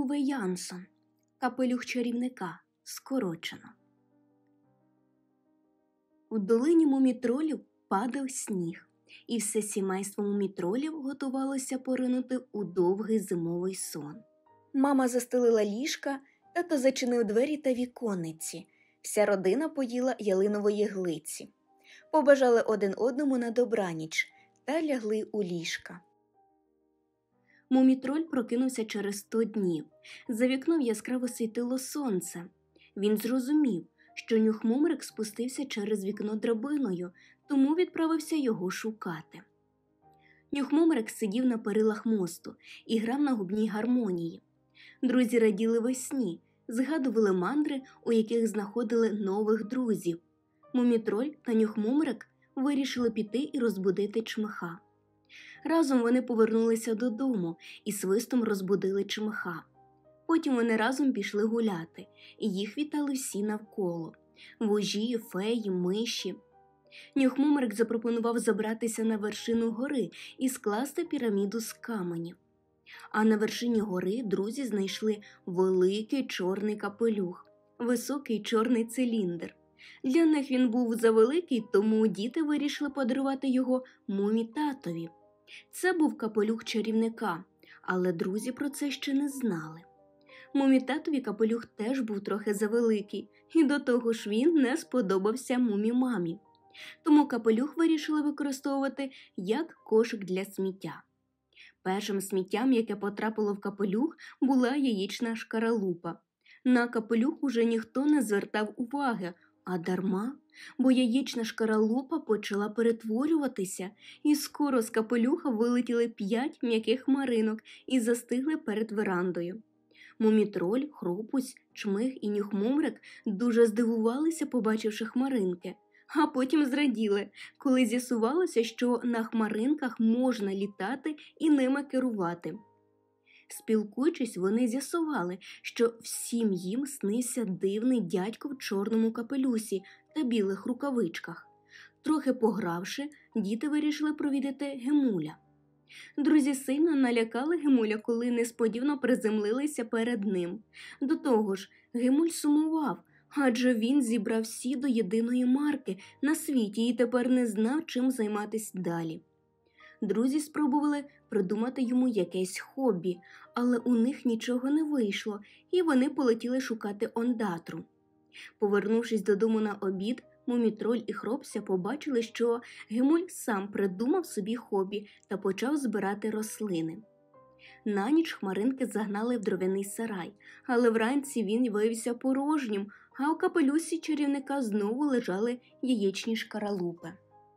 Уве Янсон. Капелюх чарівника. Скорочено. У долині мумітролів падав сніг, і все сімейство мумітролів готувалося поринути у довгий зимовий сон. Мама застелила ліжка, тато зачинив двері та віконниці. Вся родина поїла ялинової глиці. Побажали один одному на добраніч та лягли у ліжка. Мумітроль прокинувся через 100 днів. За вікном яскраво світило сонце. Він зрозумів, що Нюхмумрик спустився через вікно драбиною, тому відправився його шукати. Нюхмумрик сидів на перилах мосту і грав на губній гармонії. Друзі раділи весні, згадували мандри, у яких знаходили нових друзів. Мумітроль та Нюхмумрик вирішили піти і розбудити Чмиха. Разом вони повернулися додому і свистом розбудили Чмиха. Потім вони разом пішли гуляти, і їх вітали всі навколо – вужі, феї, миші. Нюхмумрик запропонував забратися на вершину гори і скласти піраміду з каменів. А на вершині гори друзі знайшли великий чорний капелюх, високий чорний циліндр. Для них він був завеликий, тому діти вирішили подарувати його мумі-татові. Це був капелюх чарівника, але друзі про це ще не знали. Мумі-татові капелюх теж був трохи завеликий, і до того ж він не сподобався мумі-мамі. Тому капелюх вирішили використовувати як кошик для сміття. Першим сміттям, яке потрапило в капелюх, була яєчна шкаралупа. На капелюх уже ніхто не звертав уваги, а дарма, бо яєчна шкаралупа почала перетворюватися, і скоро з капелюха вилетіли 5 м'яких хмаринок і застигли перед верандою. Мумітроль, Хропусь, Чмих і Нюхмумрик дуже здивувалися, побачивши хмаринки, а потім зраділи, коли з'ясувалося, що на хмаринках можна літати і ними керувати. Спілкуючись, вони з'ясували, що всім їм снився дивний дядько в чорному капелюсі та білих рукавичках. Трохи погравши, діти вирішили провідати Гемуля. Друзі сильно налякали Гемуля, коли несподівано приземлилися перед ним. До того ж, Гемуль сумував, адже він зібрав всі до єдиної марки на світі і тепер не знав, чим займатися далі. Друзі спробували придумати йому якесь хобі, але у них нічого не вийшло, і вони полетіли шукати ондатру. Повернувшись додому на обід, Мумітроль і Хропся побачили, що Гемуль сам придумав собі хобі та почав збирати рослини. На ніч хмаринки загнали в дров'яний сарай, але вранці він виявився порожнім, а у капелюсі чарівника знову лежали яєчні шкаралупи.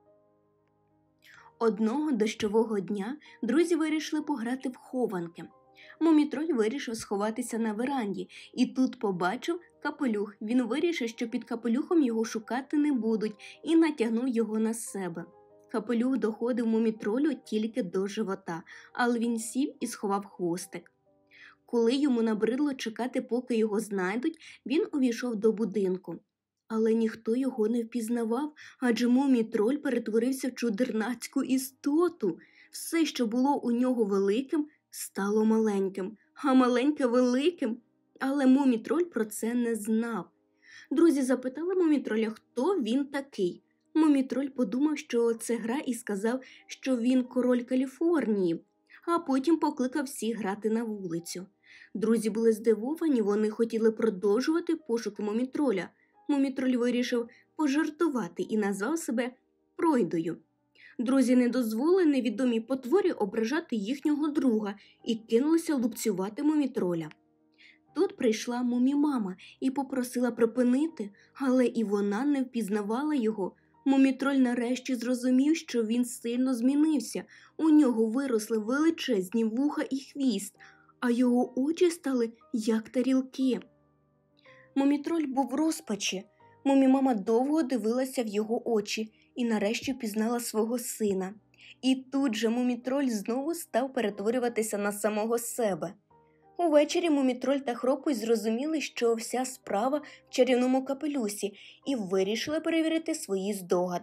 Одного дощового дня друзі вирішили пограти в хованки. Мумітроль вирішив сховатися на веранді, і тут побачив капелюх. Він вирішив, що під капелюхом його шукати не будуть, і натягнув його на себе. Капелюх доходив Мумітролю тільки до живота, але він сів і сховав хвостик. Коли йому набридло чекати, поки його знайдуть, він увійшов до будинку. Але ніхто його не впізнавав, адже Мумітроль перетворився в чудернацьку істоту. Все, що було у нього великим, стало маленьким, а маленьке великим. Але Мумітроль про це не знав. Друзі запитали Мумітроля, хто він такий. Мумітроль подумав, що це гра, і сказав, що він король Каліфорнії, а потім покликав всіх грати на вулицю. Друзі були здивовані, вони хотіли продовжувати пошуки Мумітроля. Мумітроль вирішив пожартувати і назвав себе Пройдою. Друзі не дозволили невідомій потворі ображати їхнього друга і кинулися лупцювати Мумітроля. Тут прийшла Мумі-мама і попросила припинити, але і вона не впізнавала його. Мумітроль нарешті зрозумів, що він сильно змінився. У нього виросли величезні вуха і хвіст, а його очі стали як тарілки. Мумітроль був в розпачі. Мумі-мама довго дивилася в його очі і нарешті пізнала свого сина. І тут же Мумітроль знову став перетворюватися на самого себе. Увечері Мумітроль та Хропусь зрозуміли, що вся справа в чарівному капелюсі, і вирішили перевірити свої здогади.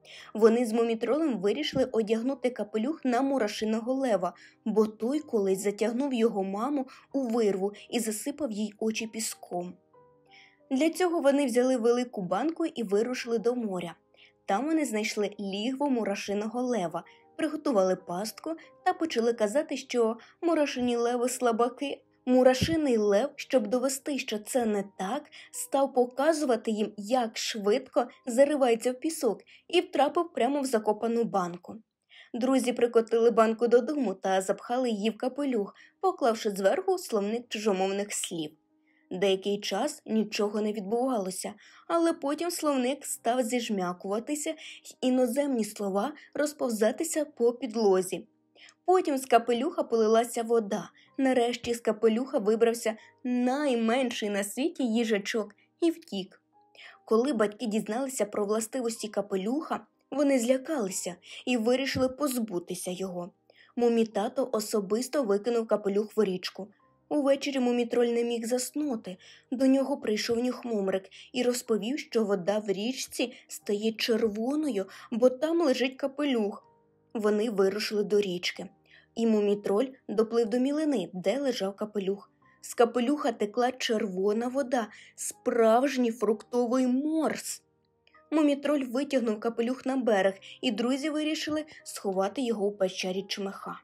Вони з Мумітролем вирішили одягнути капелюх на Мурашиного лева, бо той колись затягнув його маму у вирву і засипав їй очі піском. Для цього вони взяли велику банку і вирушили до моря. Там вони знайшли лігво Мурашиного лева, приготували пастку та почали казати, що Мурашині леви слабаки. Мурашиний лев, щоб довести, що це не так, став показувати їм, як швидко заривається в пісок, і втрапив прямо в закопану банку. Друзі прикотили банку додому та запхали її в капелюх, поклавши зверху словник чужомовних слів. Деякий час нічого не відбувалося, але потім словник став зіжмякуватися й іноземні слова розповзатися по підлозі. Потім з капелюха полилася вода. Нарешті з капелюха вибрався найменший на світі їжачок і втік. Коли батьки дізналися про властивості капелюха, вони злякалися і вирішили позбутися його. Мумі-тато особисто викинув капелюх в річку. Увечері Мумітроль не міг заснути. До нього прийшов Нюхмумрик і розповів, що вода в річці стає червоною, бо там лежить капелюх. Вони вирушили до річки. І Мумітроль доплив до мілини, де лежав капелюх. З капелюха текла червона вода, справжній фруктовий морс. Мумітроль витягнув капелюх на берег, і друзі вирішили сховати його у печері чмиха.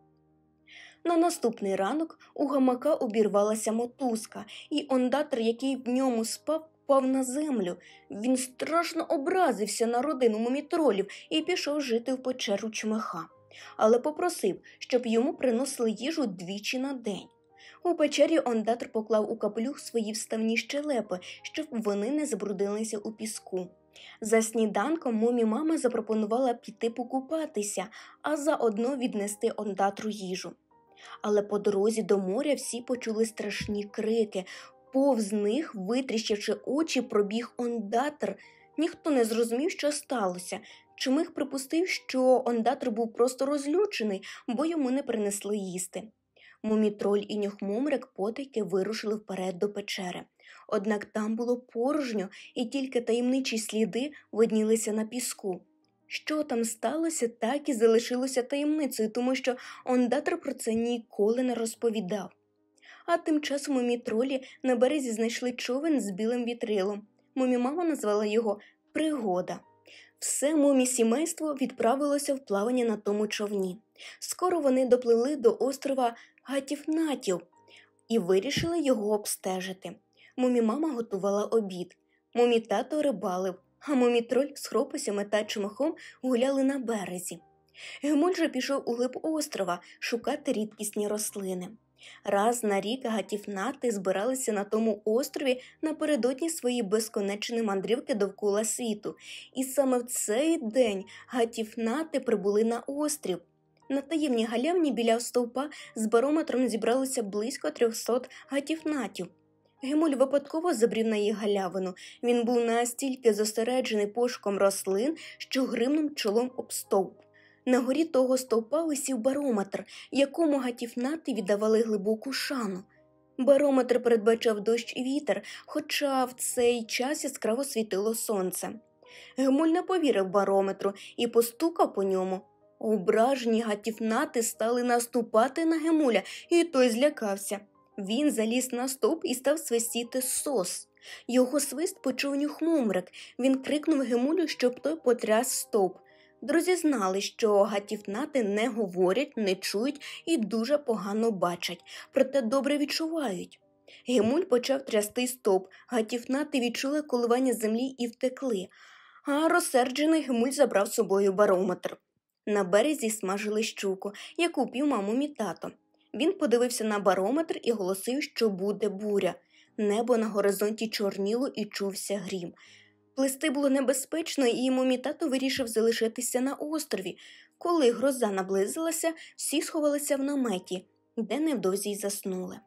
На наступний ранок у гамака обірвалася мотузка, і ондатор, який в ньому спав, впав на землю. Він страшно образився на родину мумітролів і пішов жити в печеру чмиха. Але попросив, щоб йому приносили їжу двічі на день. У печері ондатор поклав у капелюх свої вставні щелепи, щоб вони не забрудилися у піску. За сніданком мумі-мама запропонувала піти покупатися, а заодно віднести ондатору їжу. Але по дорозі до моря всі почули страшні крики. Повз них, витріщивши очі, пробіг ондатор. Ніхто не зрозумів, що сталося. Чмих припустив, що ондатор був просто розлючений, бо йому не принесли їсти. Мумітроль і Нюхмумрик потайки вирушили вперед до печери. Однак там було порожньо, і тільки таємничі сліди виднілися на піску. Що там сталося, так і залишилося таємницею, тому що ондатор про це ніколи не розповідав. А тим часом мумітролі на березі знайшли човен з білим вітрилом. Мумі-мама назвала його «Пригода». Все мумі-сімейство відправилося в плавання на тому човні. Скоро вони допливли до острова Гатіфнатів і вирішили його обстежити. Мумі-мама готувала обід, мумі-тато рибалив, а мумітроль з хрописями та чмихом гуляли на березі. Гемуль же пішов у глиб острова шукати рідкісні рослини. Раз на рік гатіфнати збиралися на тому острові напередодні своєї безконечної мандрівки довкола світу. І саме в цей день гатіфнати прибули на острів. На таємній галявні біля стовпа з барометром зібралося близько 300 гатіфнатів. Гемуль випадково забрів на їх галявину. Він був настільки зосереджений пошуком рослин, що гримнув чолом об стовп. На горі того стовпа висів барометр, якому гатіфнати віддавали глибоку шану. Барометр передбачав дощ і вітер, хоча в цей час яскраво світило сонце. Гемуль не повірив барометру і постукав по ньому. Ображені гатіфнати стали наступати на Гемуля, і той злякався. Він заліз на стовп і став свистіти сос. Його свист почув Нюхмумрик. Він крикнув Гемулю, щоб той потряс стовп. Друзі знали, що гатіфнати не говорять, не чують і дуже погано бачать, проте добре відчувають. Гемуль почав трясти стовп, гатіфнати відчули коливання землі і втекли, а розсерджений Гемуль забрав з собою барометр. На березі смажили щуку, яку піймав мумі-тато. Він подивився на барометр і оголосив, що буде буря. Небо на горизонті чорніло і чувся грім. Плисти було небезпечно, і мумі-тато вирішив залишитися на острові. Коли гроза наблизилася, всі сховалися в наметі, де невдовзі й заснули.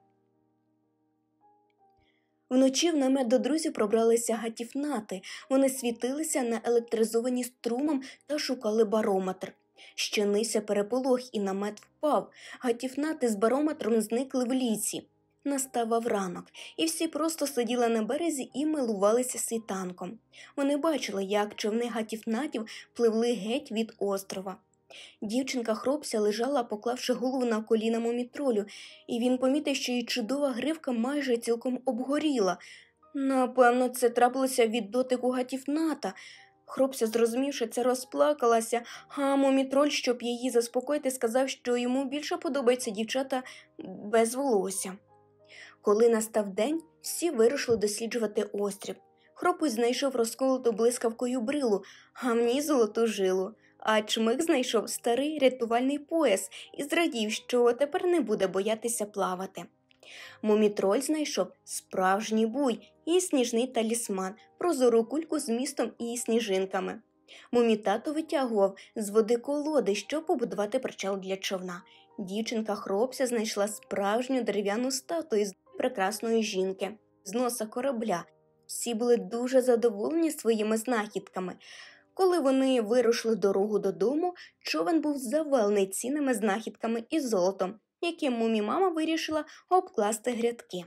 Вночі в намет до друзів пробралися гатіфнати. Вони світилися наелектризовані струмом та шукали барометр. Щинився переполох, і намет впав. Гатіфнати з барометром зникли в лісі. Наставав ранок, і всі просто сиділи на березі і милувалися світанком. Вони бачили, як човни гатіфнатів пливли геть від острова. Дівчинка Хропся лежала, поклавши голову на коліна Мумітролю, і він помітив, що її чудова гривка майже цілком обгоріла. Напевно, це трапилося від дотику гатіфната. Хропся, зрозумівши це, розплакалася, а Мумітроль, щоб її заспокоїти, сказав, що йому більше подобаються дівчата без волосся. Коли настав день, всі вирушили досліджувати острів. Хропусь знайшов розколоту блискавкою брилу, гамні золоту жилу, а Чмих знайшов старий рятувальний пояс і зрадів, що тепер не буде боятися плавати. Мумітроль знайшов справжній буй і сніжний талісман, прозору кульку з містом і сніжинками. Мумітато витягував з води колоди, щоб побудувати причал для човна. Дівчинка Хропся знайшла справжню дерев'яну статую з прекрасної жінки, з носа корабля. Всі були дуже задоволені своїми знахідками. Коли вони вирушили дорогу додому, човен був завалений цінними знахідками і золотом, яким Мумі-мама вирішила обкласти грядки.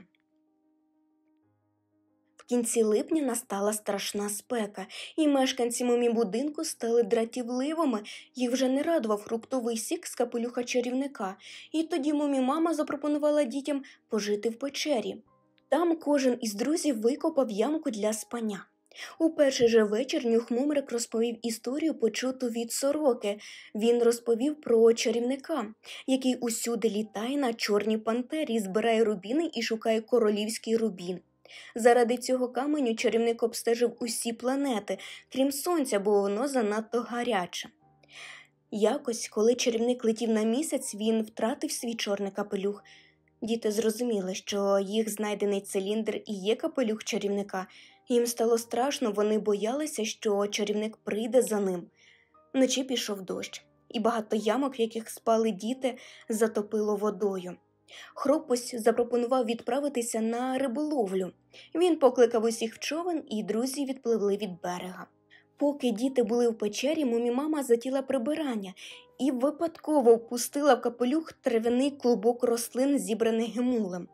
В кінці липня настала страшна спека, і мешканці Мумі-будинку стали дратівливими, їх вже не радував фруктовий сік з капелюха чарівника, і тоді Мумі-мама запропонувала дітям пожити в печері. Там кожен із друзів викопав ямку для спання. У перший же вечір Нюх-Мумрик розповів історію, почуту від сороки. Він розповів про чарівника, який усюди літає на чорній пантері, збирає рубіни і шукає королівський рубін. Заради цього каменю чарівник обстежив усі планети, крім Сонця, бо воно занадто гаряче. Якось, коли чарівник летів на місяць, він втратив свій чорний капелюх. Діти зрозуміли, що їх знайдений циліндр і є капелюх чарівника. Їм стало страшно, вони боялися, що чарівник прийде за ним. Вночі пішов дощ, і багато ямок, в яких спали діти, затопило водою. Хропусь запропонував відправитися на риболовлю. Він покликав усіх в човен, і друзі відпливли від берега. Поки діти були в печері, Мумі-мама затіла прибирання і випадково впустила в капелюх трав'яний клубок рослин, зібраний Гемулем.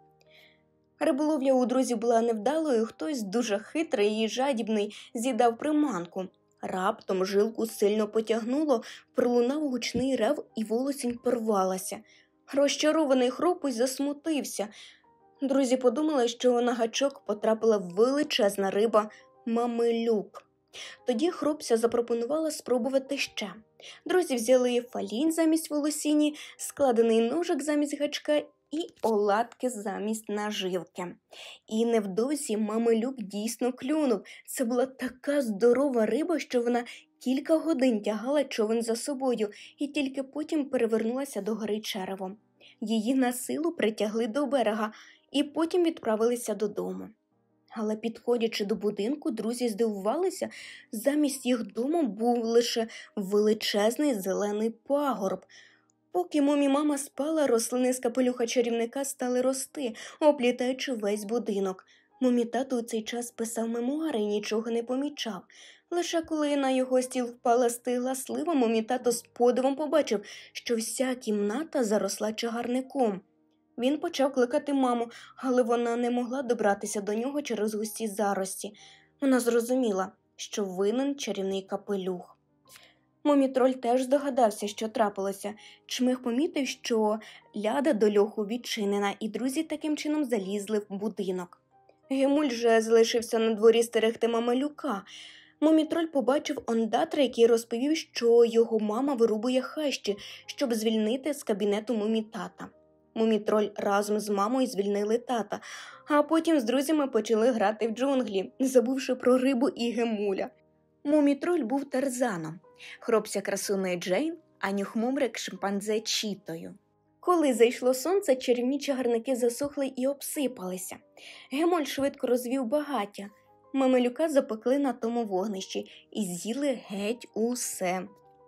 Риболовля у друзів була невдалою, хтось дуже хитрий і жадібний з'їдав приманку. Раптом жилку сильно потягнуло, пролунав гучний рев і волосінь порвалася. Розчарований Хропусь засмутився. Друзі подумали, що на гачок потрапила величезна риба Мамилюк. Тоді Хропся запропонувала спробувати ще. Друзі взяли фалінь замість волосіні, складений ножик замість гачка і оладки замість наживки. І невдовзі Мамилюк дійсно клюнув. Це була така здорова риба, що вона кілька годин тягала човен за собою і тільки потім перевернулася догори черевом. Її на силу притягли до берега і потім відправилися додому. Але підходячи до будинку, друзі здивувалися, замість їх дому був лише величезний зелений пагорб. Поки Мумі-мама спала, рослини з капелюха чарівника стали рости, оплітаючи весь будинок. Мумі-тато у цей час писав мемуари і нічого не помічав. Лише коли на його стіл впала стигла слива, Мумі-тато з подивом побачив, що вся кімната заросла чагарником. Він почав кликати маму, але вона не могла добратися до нього через густі зарості. Вона зрозуміла, що винен чарівний капелюх. Мумітроль теж здогадався, що трапилося. Чмих помітив, що ляда до льоху відчинена, і друзі таким чином залізли в будинок. Гемуль же залишився на дворі стерегти Мамилюка. Мумітроль побачив ондатра, який розповів, що його мама вирубує хащі, щоб звільнити з кабінету Мумі-тата. Мумітроль разом з мамою звільнили тата, а потім з друзями почали грати в джунглі, забувши про рибу і Гемуля. Мумітроль був Тарзаном, Хропся красуною Джейн, а Нюх-Мумрик шимпанзе Чітою. Коли зайшло сонце, чарівні чагарники засохли і обсипалися. Гемуль швидко розвів багаття. Мамилюка запекли на тому вогнищі і з'їли геть усе.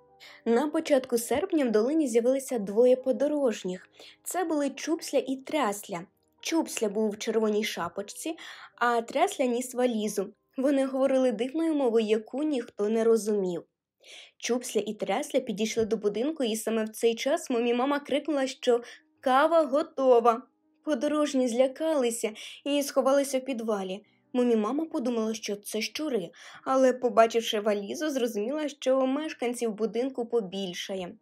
На початку серпня в долині з'явилися двоє подорожніх. Це були Чупсля і Трясля. Чупсля був в червоній шапочці, а Трясля ніс валізу. Вони говорили дивною мовою, яку ніхто не розумів. Чупсля і Трясля підійшли до будинку, і саме в цей час Мумі-мама крикнула, що кава готова. Подорожні злякалися і сховалися в підвалі. Мумі-мама подумала, що це щури, але, побачивши валізу, зрозуміла, що мешканців будинку побільшає.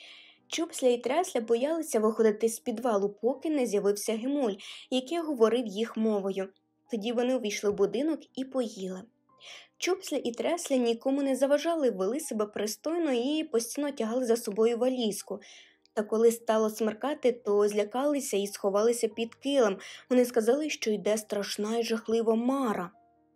Чупсля і Трясля боялися виходити з підвалу, поки не з'явився Гемуль, який говорив їх мовою. Тоді вони увійшли в будинок і поїли. Чупсля і Трясля нікому не заважали, вели себе пристойно і постійно тягали за собою валізку. Та коли стало смеркати, то злякалися і сховалися під килим. Вони сказали, що йде страшна і жахлива мара.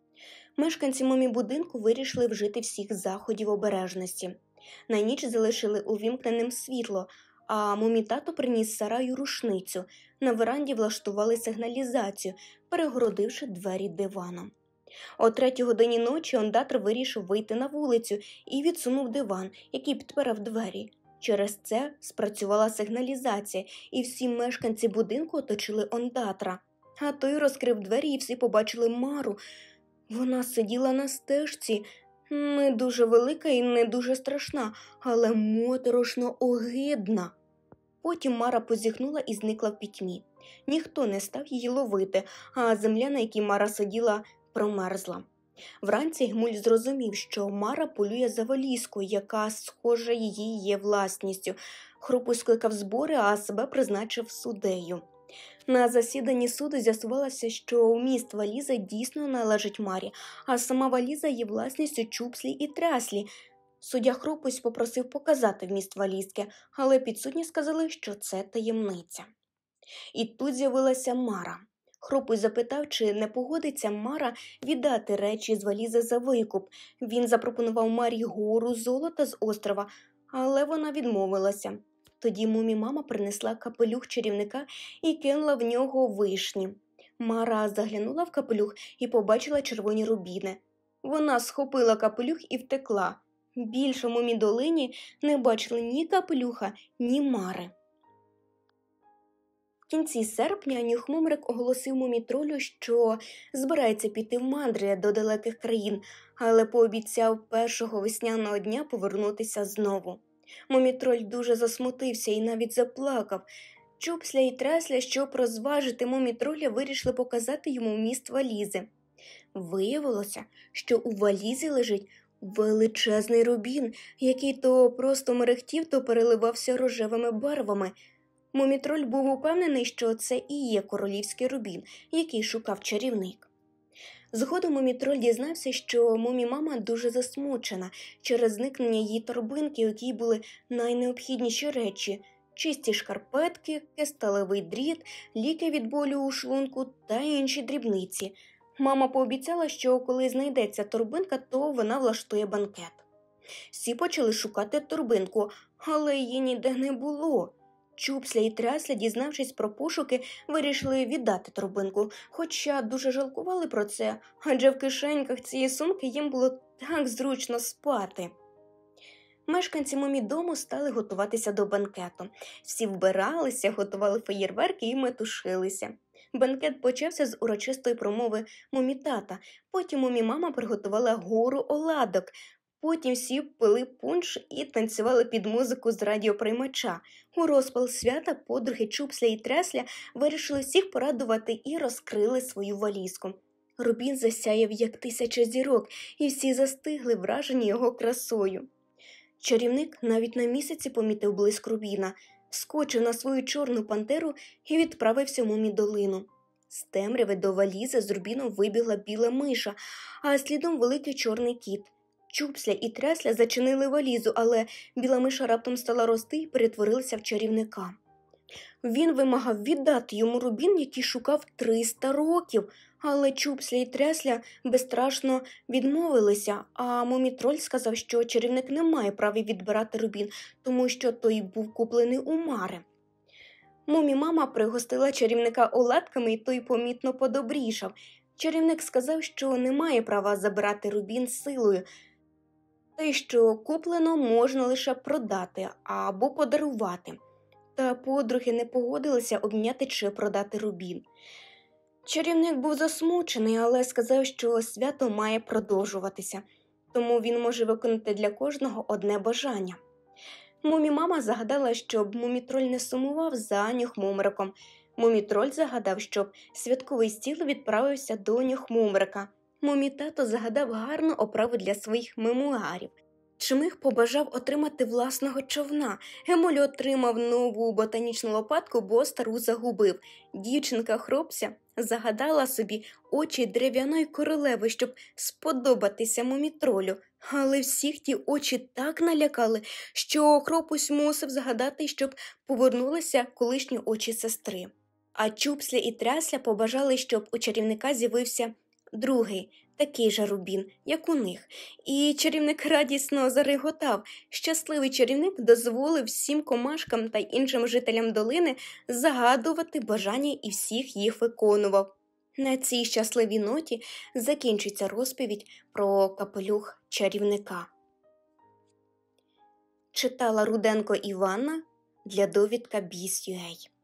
Мешканці мумі-будинку вирішили вжити всіх заходів обережності. На ніч залишили увімкненим світло, а мумі-тато приніс з сараю рушницю. На веранді влаштували сигналізацію, перегородивши двері диваном. О 3-й годині ночі ондатор вирішив вийти на вулицю і відсунув диван, який підпирав двері. Через це спрацювала сигналізація, і всі мешканці будинку оточили ондатра. А той розкрив двері, і всі побачили Мару. Вона сиділа на стежці, не дуже велика і не дуже страшна, але моторошно огидна. Потім Мара позіхнула і зникла в пітьмі. Ніхто не став її ловити, а земля, на якій Мара сиділа, промерзла. Вранці Гмуль зрозумів, що Мара полює за валізкою, яка, схоже, її є власністю. Хрупуй скликав збори, а себе призначив суддею. На засіданні суду з'ясувалося, що вміст валізи дійсно належить Марі, а сама валіза є власністю Чупслі і Тряслі. Суддя Хрупусь попросив показати вміст валізки, але підсудні сказали, що це таємниця. І тут з'явилася Мара. Хрупусь запитав, чи не погодиться Мара віддати речі з валізи за викуп. Він запропонував Марі гору золота з острова, але вона відмовилася. Тоді мумі-мама принесла капелюх чарівника і кинула в нього вишні. Мара заглянула в капелюх і побачила червоні рубіни. Вона схопила капелюх і втекла. Більше в Мумідолині не бачили ні капелюха, ні Мари. В кінці серпня Нюхмумрик оголосив Мумітролю, що збирається піти в мандри до далеких країн, але пообіцяв першого весняного дня повернутися знову. Мумітроль дуже засмутився і навіть заплакав. Чупсля і Трясля, щоб розважити Мумітроля, вирішили показати йому вміст валізи. Виявилося, що у валізі лежить величезний рубін, який то просто мерехтів, то переливався рожевими барвами. Мумітроль був упевнений, що це і є королівський рубін, який шукав чарівник. Згодом Мумітроль дізнався, що Мумі-мама дуже засмучена через зникнення її торбинки, у якій були найнеобхідніші речі – чисті шкарпетки, кесталевий дріт, ліки від болю у шлунку та інші дрібниці. Мама пообіцяла, що коли знайдеться торбинка, то вона влаштує банкет. Всі почали шукати торбинку, але її ніде не було. Чупсля і Трясля, дізнавшись про пошуки, вирішили віддати торбинку, хоча дуже жалкували про це, адже в кишеньках цієї сумки їм було так зручно спати. Мешканці Мумідому стали готуватися до банкету. Всі вбиралися, готували феєрверки і метушилися. Банкет почався з урочистої промови Мумітата, потім Мумі-мама приготувала гору оладок, потім всі пили пунш і танцювали під музику з радіоприймача. У розпал свята подруги Чупсля і Трясля вирішили всіх порадувати і розкрили свою валізку. Рубін засяяв, як 1000 зірок, і всі застигли, вражені його красою. Чарівник навіть на місяці помітив блиск рубіна, вскочив на свою чорну пантеру і відправився в Мумідолину. З темряви до валізи з рубіном вибігла біла миша, а слідом великий чорний кіт. Чупсля і Трясля зачинили валізу, але біла миша раптом стала рости і перетворилася в чарівника. Він вимагав віддати йому рубін, який шукав 300 років, але Чупсля і Трясля безстрашно відмовилися, а Мумітроль сказав, що чарівник не має права відбирати рубін, тому що той був куплений у Мари. Мумі-мама пригостила чарівника оладками, і той помітно подобрішав. Чарівник сказав, що не має права забирати рубін силою. Те, що куплено, можна лише продати або подарувати. Та подруги не погодилися обміняти чи продати рубін. Чарівник був засмучений, але сказав, що свято має продовжуватися, тому він може виконати для кожного одне бажання. Мумі-мама загадала, щоб Мумітроль не сумував за Нюхмумриком. Мумітроль загадав, щоб святковий стіл відправився до Нюхмумрика. Мумітато загадав гарну оправу для своїх мемуарів. Чмих побажав отримати власного човна. Гемоль отримав нову ботанічну лопатку, бо стару загубив. Дівчинка Хропся загадала собі очі дерев'яної королеви, щоб сподобатися мумітролю. Але всіх ті очі так налякали, що Хропусь мусив загадати, щоб повернулися колишні очі сестри. А Чупсля і Трясля побажали, щоб у чарівника з'явився другий, такий же рубін, як у них. І чарівник радісно зареготав. Щасливий чарівник дозволив всім комашкам та іншим жителям долини загадувати бажання і всіх їх виконував. На цій щасливій ноті закінчується розповідь про капелюх чарівника. Читала Руденко Іванна для довідка BIS.UA.